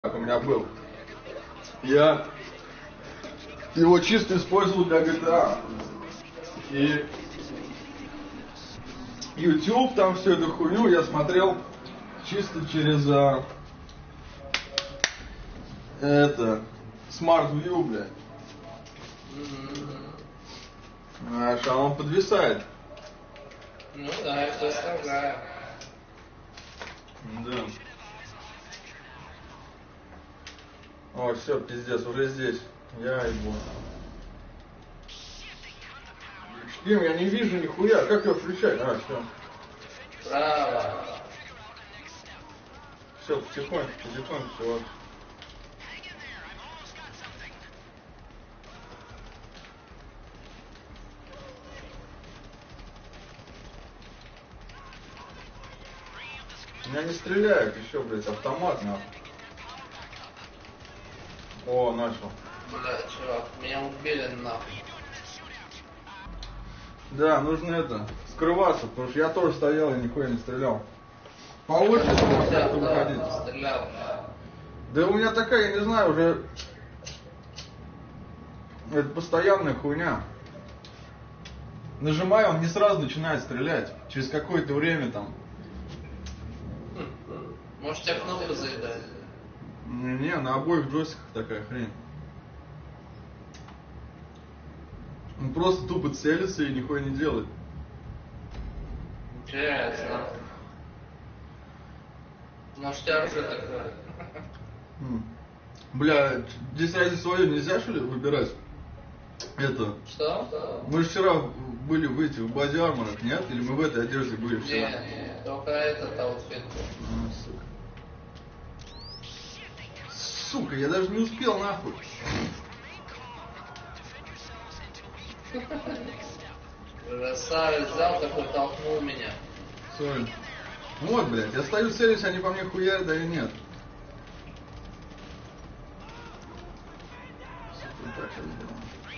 у меня был. Я его чисто использовал для GTA. И YouTube, там всю эту хуйню я смотрел чисто через Smart View, блядь. Знаешь, а он подвисает. Ну да, я представляю. Да. О, все, пиздец, уже здесь. Я его. Шпим, я не вижу нихуя. Как его включать? А, все. Право. Все, потихоньку, все. Вот. Меня не стреляют еще, блядь, автомат нахуй. О, начал. Бля, чувак, меня убили нахуй. Да, нужно скрываться, потому что я тоже стоял и нихуя не стрелял. По очереди Да, выходить. стрелял. Да у меня такая, я не знаю, уже это постоянная хуйня. Нажимаю, он не сразу начинает стрелять. Через какое-то время там. Может, тебя кнопка заедает? Не, на обоих джойстиках такая хрень. Он просто тупо целится и нихуя не делает. Интересно. Может, у тебя уже такое? Бля, здесь ради свое нельзя, что ли, выбирать? Что? Мы же вчера были в Body Armor, нет? Или мы в этой одежде были вчера? Не, только этот аутфит. Сука. Сука, я даже не успел нахуй. Красавец взял, такой толкнул меня. Сори. Вот, блядь, я стою целюсь, они по мне хуярят, да и нет. Сука, так сейчас сделаем.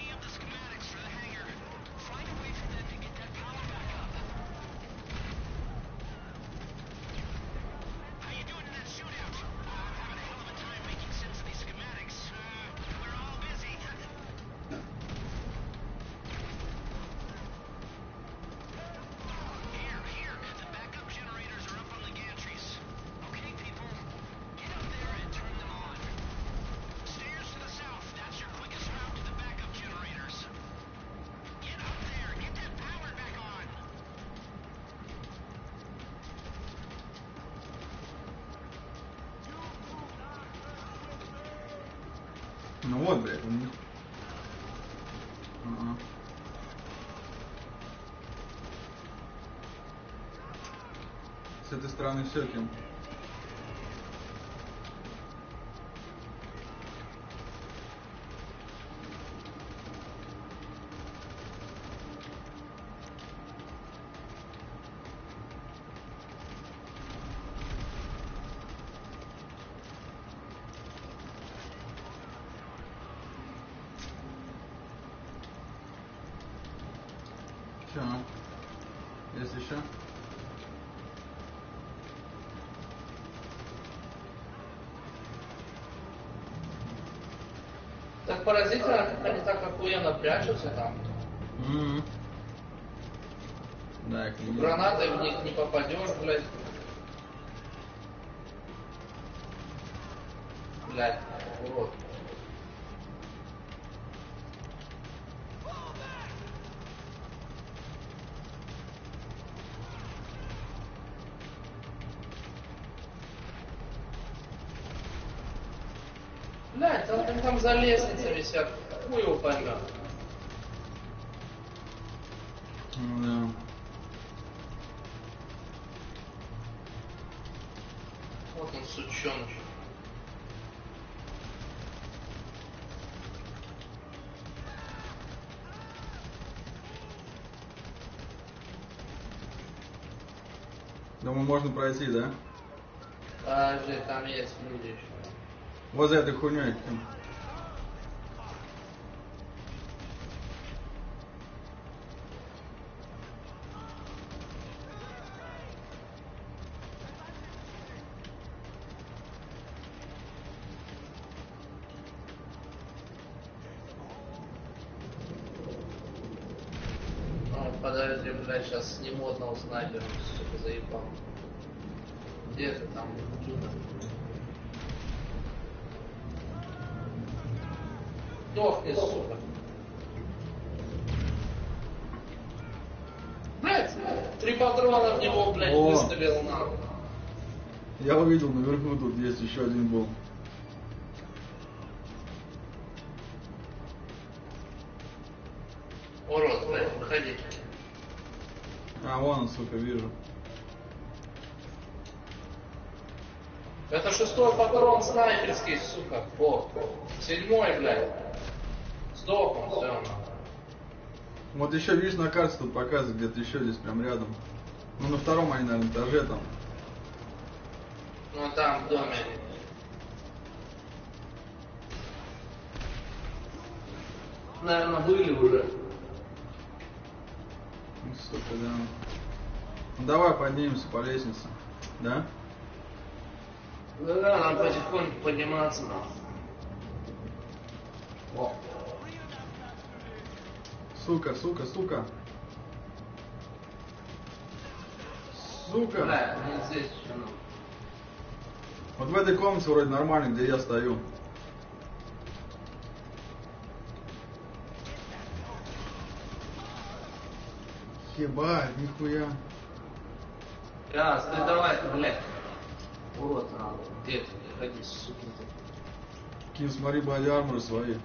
Ну вот, блядь. С этой стороны все, Ким. Че? Есть еще? Так поразительно, как они так охуенно прячутся там. Да, их не Гранатой в них не попадешь, блядь. Блядь, урод. Блядь, там за лестницей висят. Хуй его поймет. Да. Вот он, сучёныш. Думаю, можно пройти, да? Подожди, там есть люди еще. Вот за этой хуйней. подает, я, блядь, сейчас не модного снайпера, сука, заебал. Где ты там? Чудо. Сдохни, сука. Блядь, 3 патрона в него, блядь, О. выставил нахуй. Я увидел наверху, тут есть еще один был. Урод, блядь, проходи. А, вон он, сука, вижу. Это 6-й патрон снайперский, сука. О, 7-й, блядь. Сдох он, все. Вот еще, видишь, на карте тут показывает, где-то еще здесь прям рядом. Ну, на втором они, наверное, этаже там. Ну там, в доме. Наверное, были уже. Ну, сука, да. Ну, давай поднимемся по лестнице. Да? Да, надо потихоньку подниматься, нахуй. О. Сука, сука, сука. Сука. Бля, не здесь еще, ну. Вот в этой комнате вроде нормально, где я стою. Ебать, нихуя. Раз, ты давай, блядь. Урод, надо. Где ты? Ходи, сукин ты. Ким, смотри, боди арморы свои.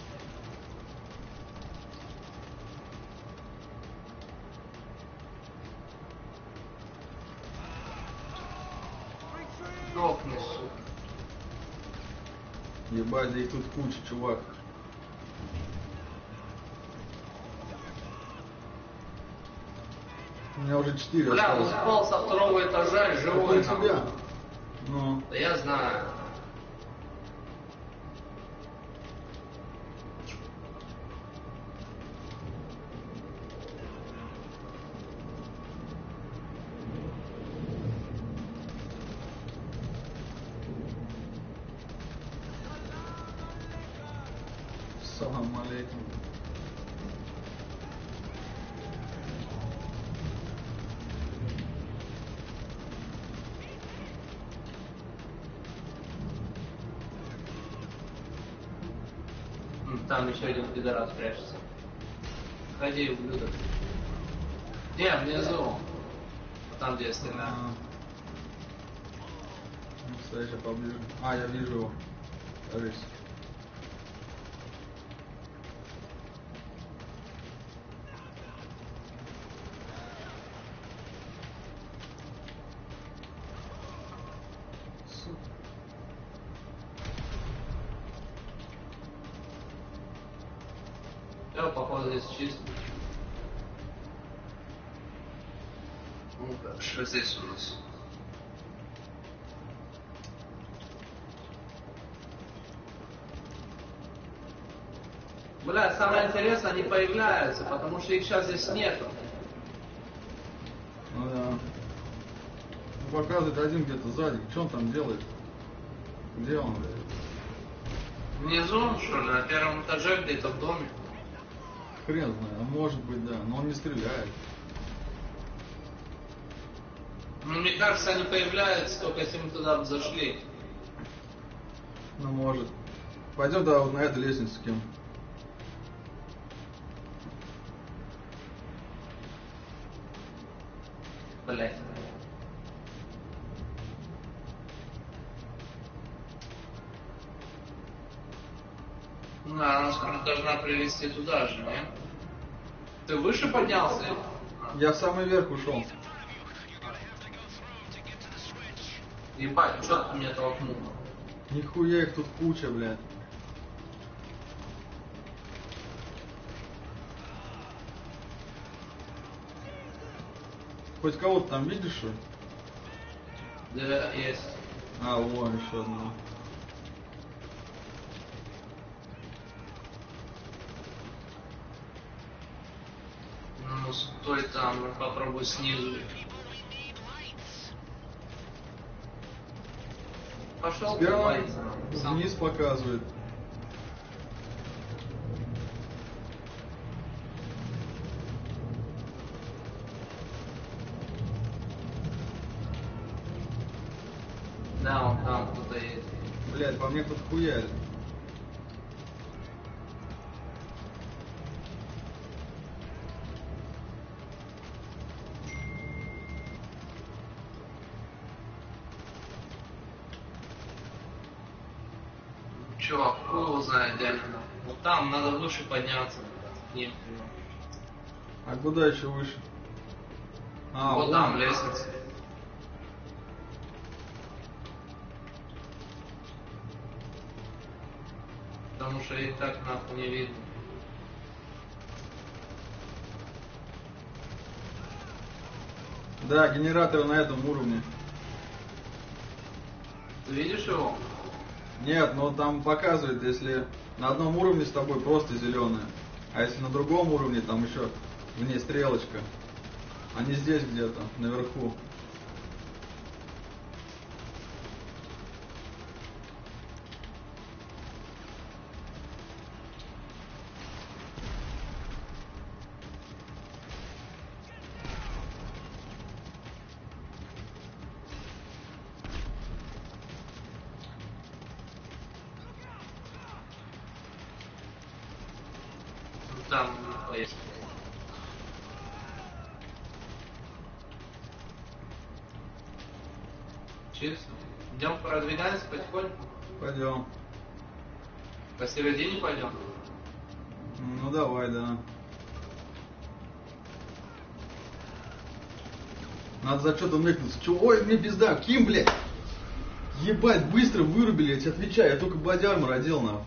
Сдохни, сука. Ебать, да их тут куча, чувак. У меня уже 4 Бля, он осталось. упал со 2-го этажа, живой, Это у тебя. нахуй. Ну. Да я знаю. Салам алейкум. Там еще один пидорас прячется. Ходи, ублюдок. Где? Внизу. Там, где я стреляю. Ну, стой, сейчас поближе. А, я вижу его. Кажись. Сука. Все, походу, здесь чисто. Ну-ка, что здесь у нас? Бля, самое интересное, они появляются, потому что их сейчас здесь нету. Ну да. Ну, показывает один где-то сзади. Что он там делает? Где он, блядь? Внизу, что ли, на 1-м этаже где-то в доме. Хрен знает, а может быть, да. Но он не стреляет. Ну, мне кажется, они появляются, только если мы туда бы зашли. Ну, может. Пойдем, да, вот на эту лестницу, Ким. Блять. Ну, она скоро должна привести туда же, нет? Ты выше поднялся? Я в самый верх ушел. Ебать, что ты меня толкнул? Нихуя их тут куча, блядь. Хоть кого-то там видишь, что ли? Да, есть. А, вон еще одно. Ну, стой там, попробуй снизу. Пошел Сперва сам. вниз показывает. блядь, по мне тут хуяли. Чувак, хуй его знает, реально. Вот там надо выше подняться. Нет, А куда еще выше? А, вот вон. там лестница. Потому что их так нахуй не видно. Да, генератор на этом уровне. Ты видишь его? Нет, но там показывает, если на одном уровне с тобой просто зеленая, а если на другом уровне, там еще в ней стрелочка. А не здесь где-то, наверху. Там есть. Чисто. Идем продвигаемся потихоньку. Пойдем. Посередине пойдем. Ну давай, да. Надо за что-то ныкнуться. Че? Ой, мне пизда. Ким, блядь? Ебать, быстро вырубили, я тебе отвечаю. Я только бодярмор одел, нахуй.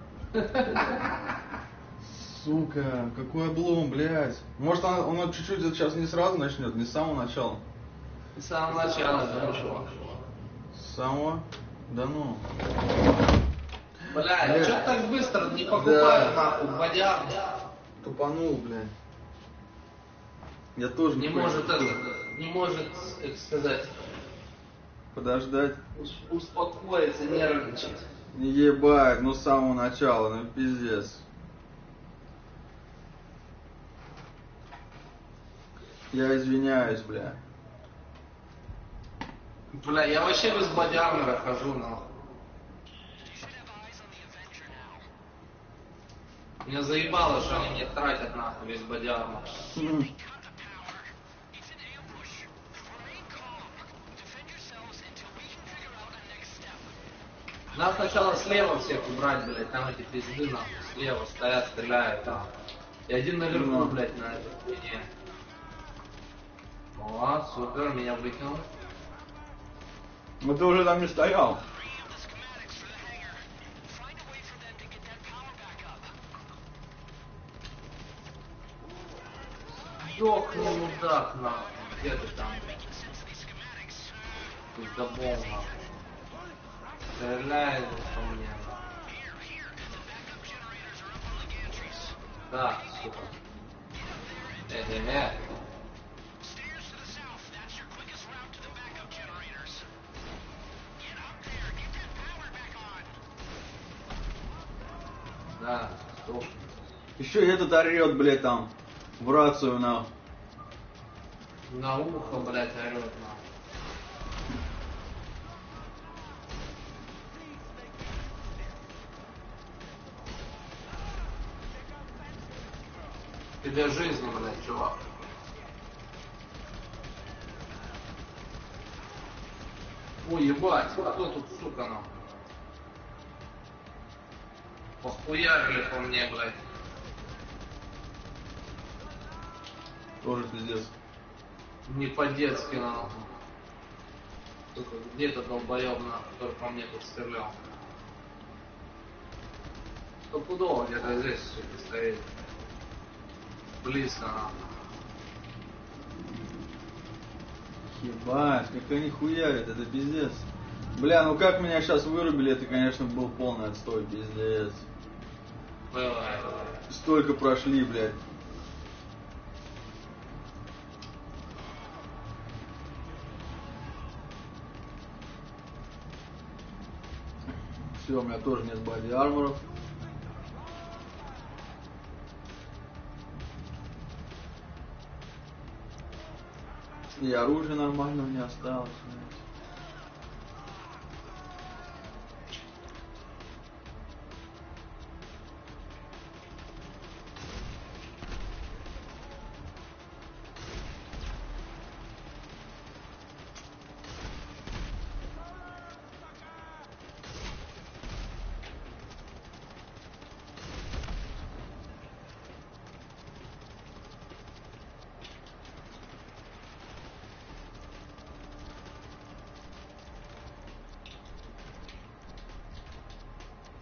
Сука, какой облом, блядь. Может, он чуть-чуть сейчас не сразу начнет, не с самого начала. С самого начала, да, чувак. С самого? Да ну. Бля, Бля. что так быстро не покупаю, Да. нахуй, бодяр? Тупанул, блядь. Я тоже Не понял. может это, не может, как сказать, Подождать. успокоиться, нервничать. Не ебать, ну с самого начала, ну пиздец. Я извиняюсь, бля. Бля, я вообще без бодярмера хожу, нахуй. Меня заебало, что они мне тратят, нахуй, весь бодярмер. Надо сначала слева всех убрать, блядь, там эти пизды, нахуй, слева стоят, стреляют, там. И один наверху, блядь, на этой хуйне. О, супер, меня выкинул. Ну ты уже там не стоял. Ёхну, мудак, нахуй. Где ты там? Пиздобол, нахуй. Стреляет по мне, нахуй. Да, сука. Да, сука. Еще и этот орет, блядь, там. В рацию, нахуй. На ухо, блядь, орёт, нахуй. Тебе жизнь, блядь, чувак. Ой, ебать, кто тут, сука, нахуй? Похуярили по мне, блядь. Тоже пиздец. Не по-детски, нахуй. Сука, где-то долбоёб, нахуй, который по мне тут стрелял. Стопудово где-то здесь, сука, стоит. Близко, нахуй. Ебать, как они хуярят, это пиздец. Бля, ну как меня сейчас вырубили, это, конечно, был полный отстой, пиздец. Бывает. Столько прошли, блядь. Все, у меня тоже нет боди-арморов. И оружия нормального не осталось, блядь.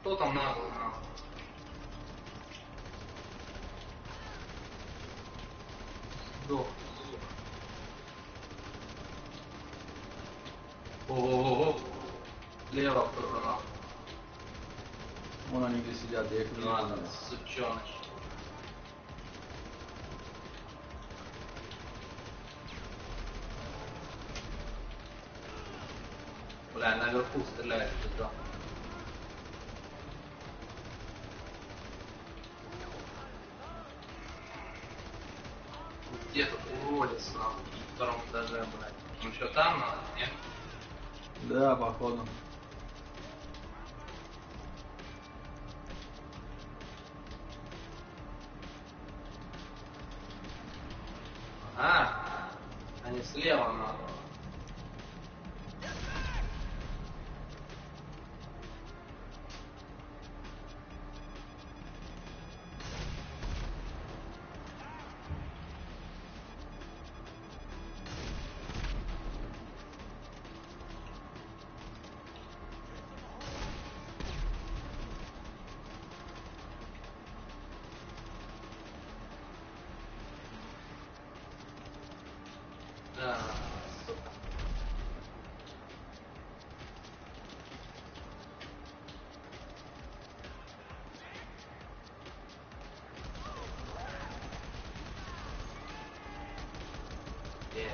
Кто там нахуй? Сдох. Ого-го-го. Слева кто-то нахуй. Вон они где сидят, я их не Ладно, знаю. сучёныш. Бля, наверху стреляет кто-то. Где тут уродец нахуй? На втором этаже, блядь. Ну что, там надо, нет? Да, походу. Они слева нахуй. Да, сука. Есть.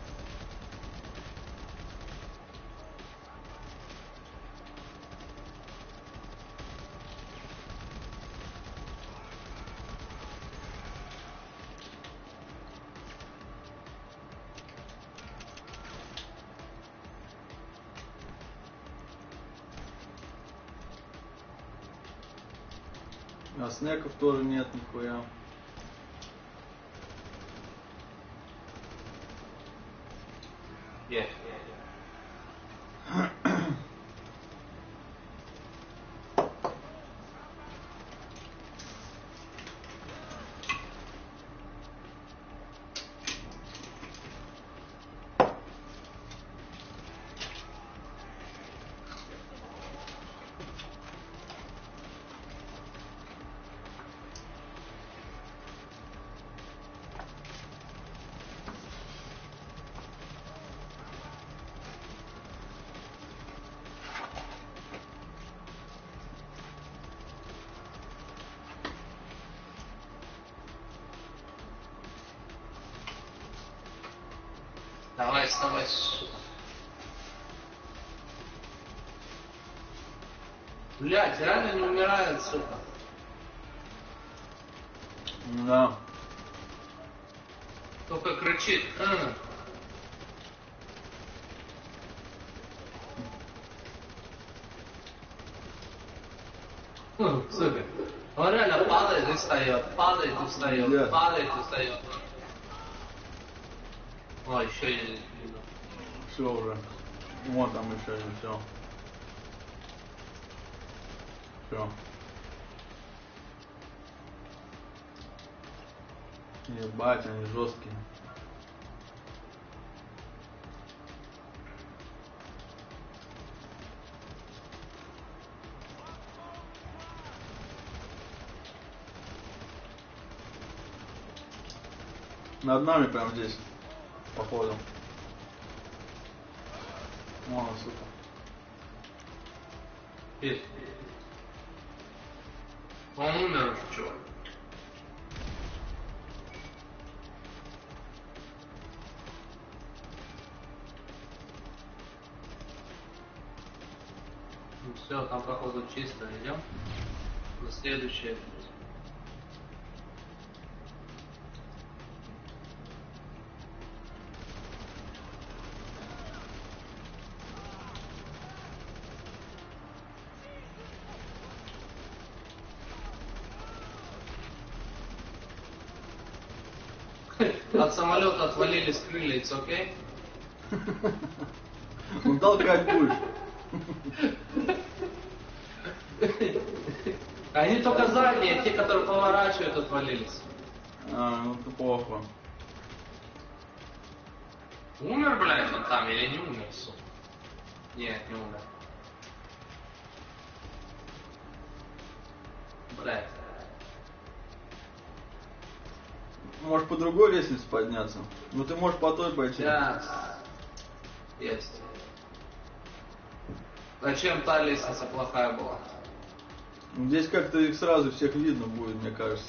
А снеков тоже нет нихуя. Есть. Давай, вставай, сука. Блядь, реально не умирает, сука. Да. Только кричит. Сука. Он реально падает и встает, падает и встает, Да. падает и встает. О, еще есть. Все уже. Вон там еще не все. Все. Ебать, они жесткие. Над нами прям здесь, походу. О, сука. Есть. Он умер уже, чувак. Ну все, там походу чисто, идем. На следующее. От самолета отвалились крылья, it's okay? Ну толкать будешь. Они только задние, те, которые поворачивают, отвалились. А, ну это плохо. Умер, блядь, он там или не умер, сука? Нет, не умер. цепляет. Можешь по другой лестнице подняться. Ну ты можешь по той пойти. Да. Есть. Зачем та лестница плохая была? Здесь как-то их сразу всех видно будет, мне кажется.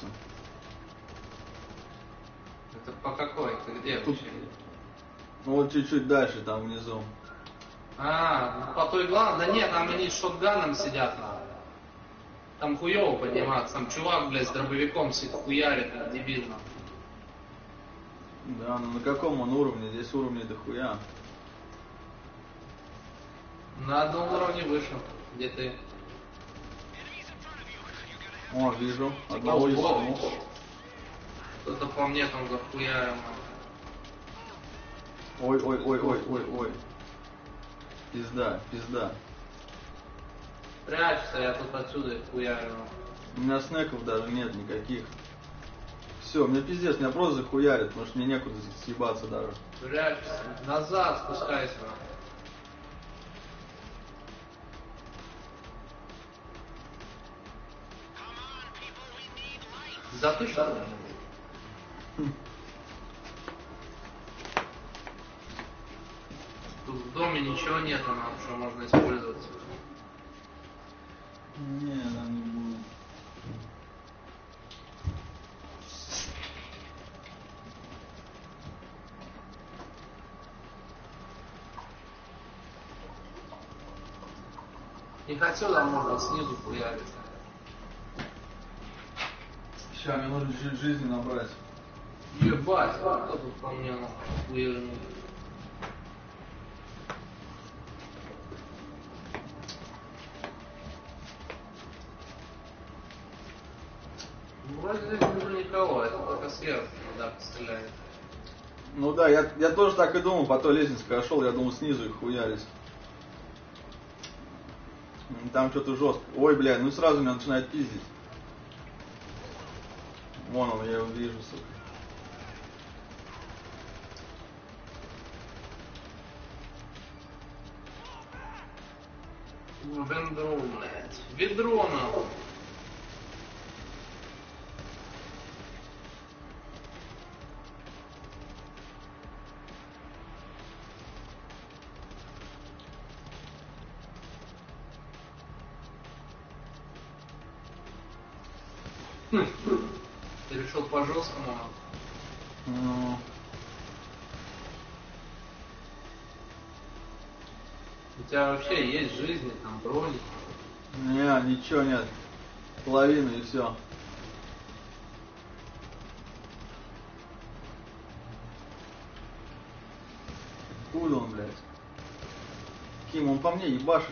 Это по какой? Ты где Тут- вообще? Ну вот чуть-чуть дальше, там внизу. А, ну по той главной. Да нет, там они с шотганом сидят на. Там хуёво подниматься. Там чувак, блядь, с дробовиком сидит, хуярит, дебильно. Да, ну на каком он уровне? Здесь уровней дохуя. На одном уровне выше. Где ты? О, вижу. Одного ебанул. Кто-то по мне там захуярил. Ой, ой, ой, ой, ой, ой. Пизда, пизда. Прячься, я тут отсюда их хуярю. У меня снеков даже нет никаких. Все, мне пиздец, меня просто захуярит, потому что мне некуда съебаться даже. Прячься. Назад спускайся. Да ты что? Тут в доме ничего нет, нам что можно использовать. Не, там не будет. Их отсюда можно снизу хуярить. Сейчас, мне нужно чуть жизни набрать. Ебать, кто тут по мне хуярил? Вроде здесь уже никого, это только сверху, да, стреляет. Ну да, я тоже так и думал, по той лестнице, когда шел, я думал снизу их хуярить. Там что-то жестко. Ой, блядь, ну сразу меня начинает пиздить. Вон он, я его вижу, сука. Ведро, блядь. Ведро нахуй. Ты решил по жесткому? Ну, У тебя вообще есть жизни, там брони. не, ничего нет. Половину и все. Откуда он, блядь? Ким, он по мне ебашит.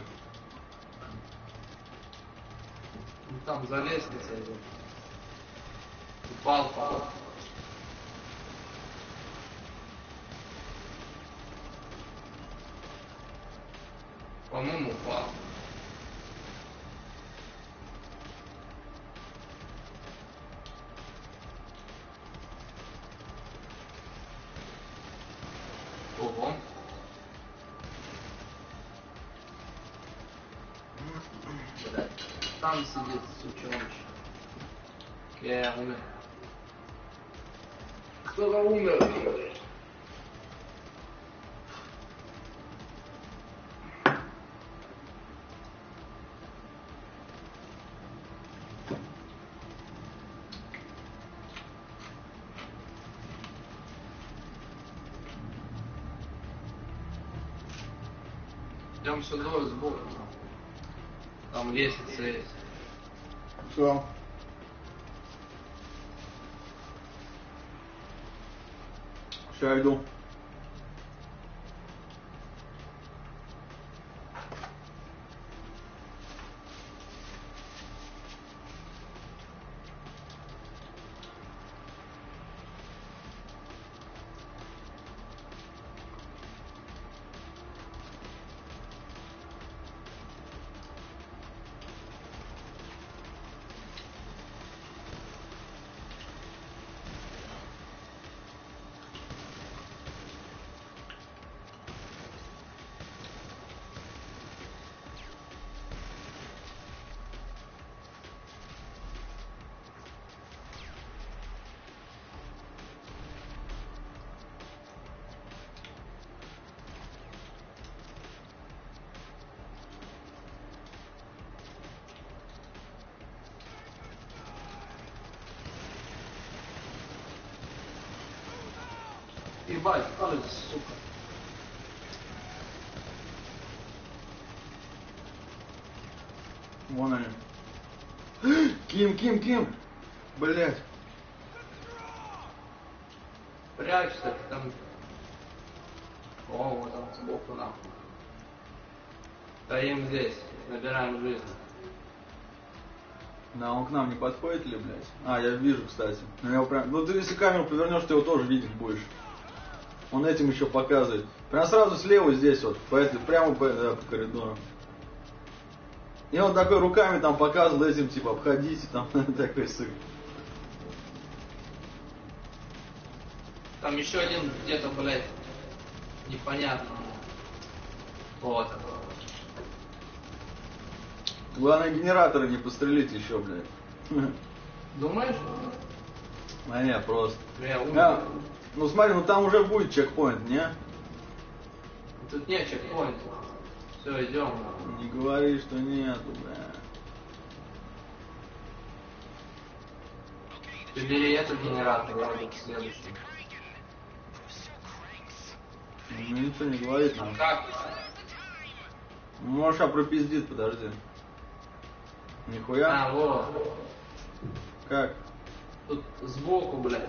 Ну там за лестницей идет. Упал, упал. По-моему, упал. Ого. Блядь. Там сидит сучёныш. Я умер. Кто-то умер. Идем сюда сбоку. Там лестница есть. Все. Сейчас иду. Ебать, ой, сука. Вон они. Ким. Блять. Прячься, ты там. О, вот там сбоку нахуй. Стоим здесь, набираем жизнь. Да, он к нам не подходит ли, блядь? А, я вижу, кстати. Ну, я его прям... ну ты если камеру повернешь, ты его тоже видеть будешь. Он этим еще показывает. Прям сразу слева здесь вот, прямо по коридору. И он такой руками там показывал этим, типа, обходите там, такой сыр. Там еще один где-то, блядь, непонятно. Вот. Главное, генераторы не пострелить еще, блядь. Думаешь? А нет, просто. Я умер. Ну смотри, ну там уже будет чекпоинт, не? Тут нет чекпоинта. Все, идем. Не говори, что нету, бля. Ты бери этот генератор, я иду к следующему. Ну ничего не говорит нам. Как? Можешь пропиздит, подожди. Нихуя? А, вот. Как? Тут сбоку, блядь,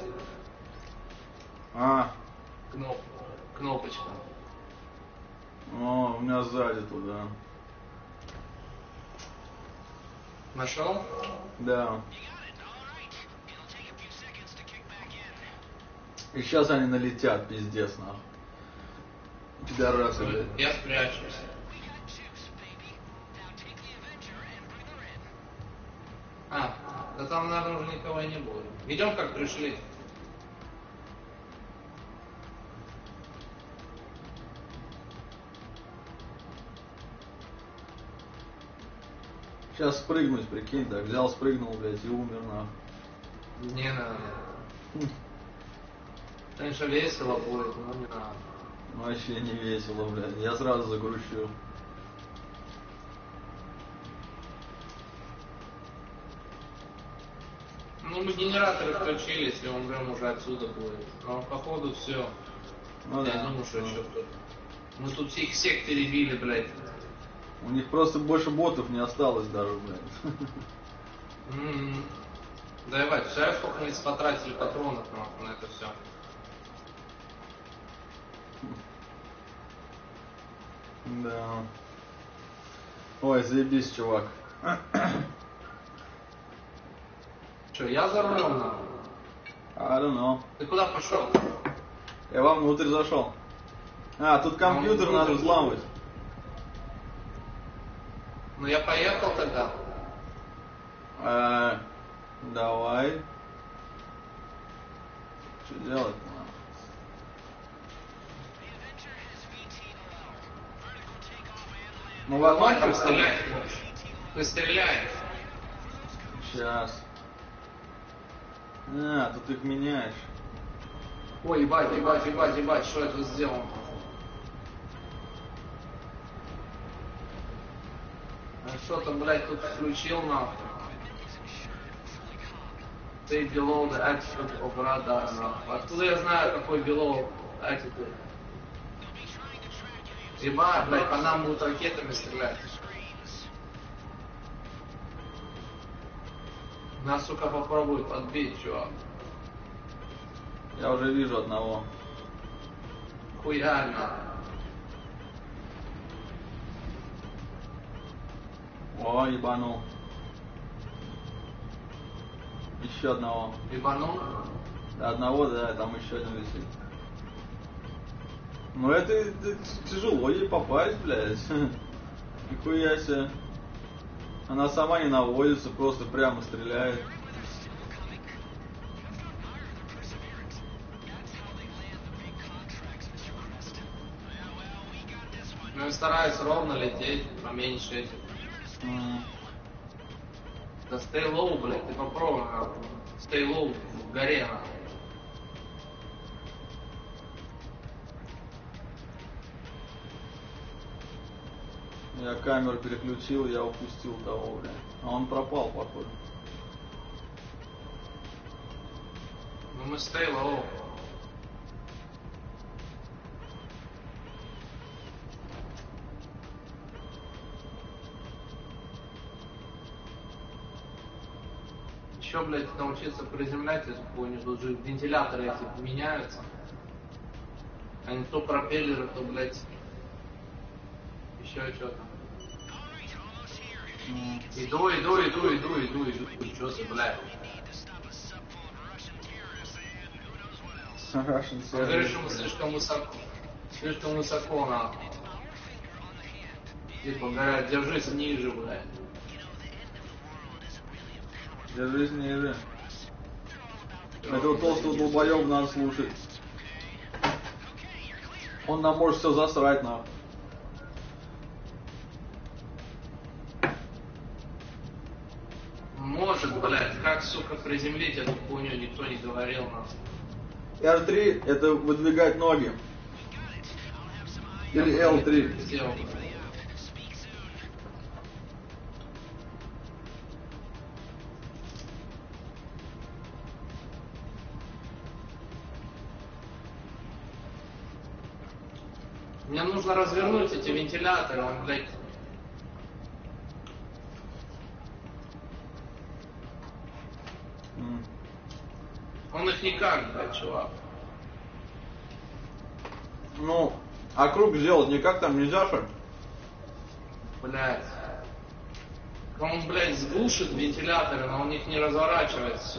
А, кнопочка. о, у меня сзади туда. Нашел? Да. И сейчас они налетят, пиздец, нахуй. Пидорасы, блядь. Я спрячусь. А, да там, наверное, уже никого и не будет. Идем, как пришли. Сейчас спрыгнуть, прикинь, так взял, спрыгнул, блядь, и умер, нахуй. Не надо. Конечно, весело будет, но не надо. Вообще не весело, блядь. Я сразу загрущу. Ну, мы генераторы включили, если умрем, уже отсюда будет. Но походу все. Ну Я да. думаю, что еще кто-то. Мы тут всех перебили, блядь. У них просто больше ботов не осталось даже, блядь. Да ебать, представляешь, сколько мы потратили патронов на это все. Да. Ой, заебись, чувак. Че, я за рулем, нахуй? I don't know. Ты куда пошел? Я вам внутрь зашел. А, тут компьютер надо взламывать. Ну я поехал тогда. Давай. Что делать? Ну, Давай там возможно, стрелять можешь. Ты стреляешь. Сейчас. А, тут их меняешь. Ой, ебать, что это сделано? А что там, блядь, тут включил нахуй? Stay below the attitude of radar, нахуй. Откуда я знаю, какой below attitude? Ебать, блядь, по нам будут ракетами стрелять. Нас, сука, попробуют подбить, чувак. Я уже вижу одного. Хуяально. О, ебанул. Еще одного. Ебанул? Одного, да, там еще один висит. Ну это тяжело ей попасть, блядь. Нихуя себе. Она сама не наводится, просто прямо стреляет. Ну и стараюсь ровно лететь, поменьше этих. Да stay low, блядь, ты попробуй, нахуй. Stay low в горе, нахуй. Я камеру переключил, я упустил того, блядь. А он пропал, походу. Ну мы stay low. Еще, блядь, научиться приземлять эту хуйню. Тут же вентиляторы эти меняются. Они то пропеллеры, то, блядь, еще что-то. Иду. Что ты, блядь? Russian Он говорит, что server. мы слишком высоко, нахуй. Типа, говорят, держись ниже, блядь. Держись ниже. Этого толстого долбоеба надо слушать. Он нам может все засрать, нахуй. Может, блядь, как, сука, приземлить эту хуйню, никто не говорил нам. R3 это выдвигать ноги. Или L3. Сделал. Мне нужно развернуть эти вентиляторы, он, блядь. Он их никак, блядь, чувак. Ну, а круг сделать никак там нельзя, что ли? Блядь. Он, блядь, сглушит вентиляторы, но он их не разворачивается.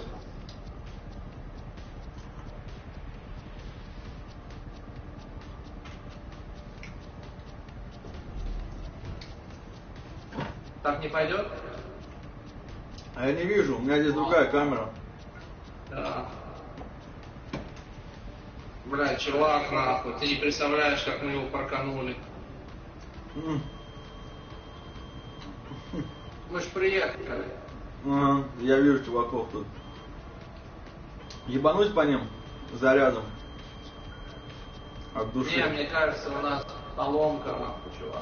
Так не пойдет? А я не вижу, у меня здесь другая камера. Да. Блядь, чувак, нахуй, ты не представляешь, как мы его парканули. Мы ж приехали. Ага, я вижу чуваков тут. Ебануть по ним зарядом. От души. Не, мне кажется, у нас поломка, нахуй, чувак.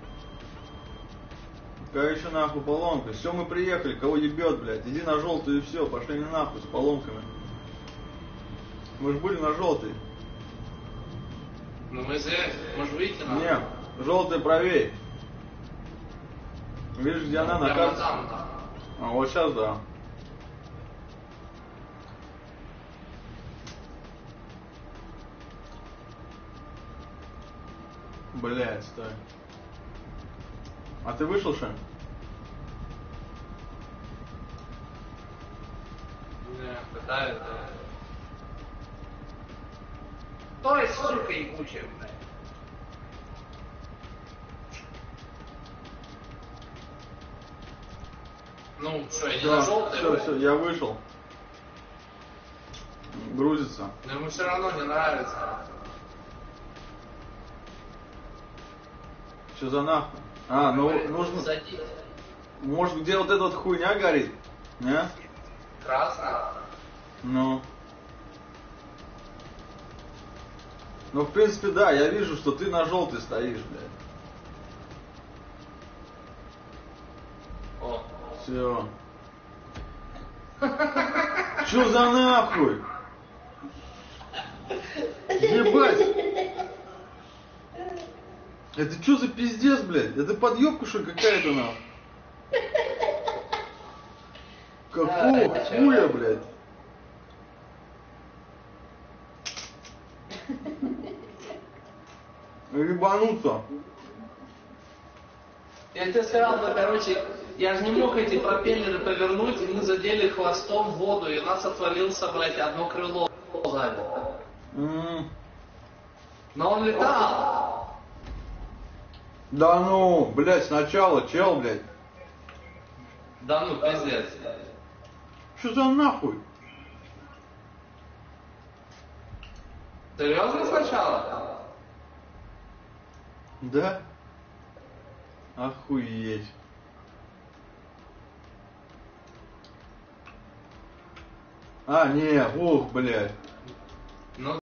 Какая еще нахуй поломка? Все, мы приехали, кого ебет, блядь. Иди на желтую и все, пошли не нахуй с поломками. Мы же были на желтой. Ну мы здесь, можешь выйти нахуй? Не, желтая правее. Видишь, где она на Прямо карте? там, да. А вот сейчас да. Блядь, стой. А ты вышел, что? Не, пытается. Стой, сука, ебучая, блядь. Ну, что, я не на желтый? Все, я вышел. Грузится. Но ему все равно не нравится. Что за нахуй? А, ну Говорит, нужно... садись. Может, где вот эта вот хуйня горит? Не? Красная. Ну. Ну, в принципе, да, я вижу, что ты на желтой стоишь, блядь. О. Все. Че за нахуй? Ебать! Это что за пиздец, блядь? Это подъебка, что ли, какая-то нахуй? Какого хуя, блядь? Ебануться. Я тебе сказал, ну, короче, я же не мог эти пропеллеры повернуть, и мы задели хвостом в воду, и у нас отвалился, блядь, одно крыло сзади. Но он летал. Да ну, блядь, сначала, чел, блядь. Да ну, пиздец. Что за нахуй? Серьезно сначала? Да? Охуеть. А, не, ух, блядь. Ну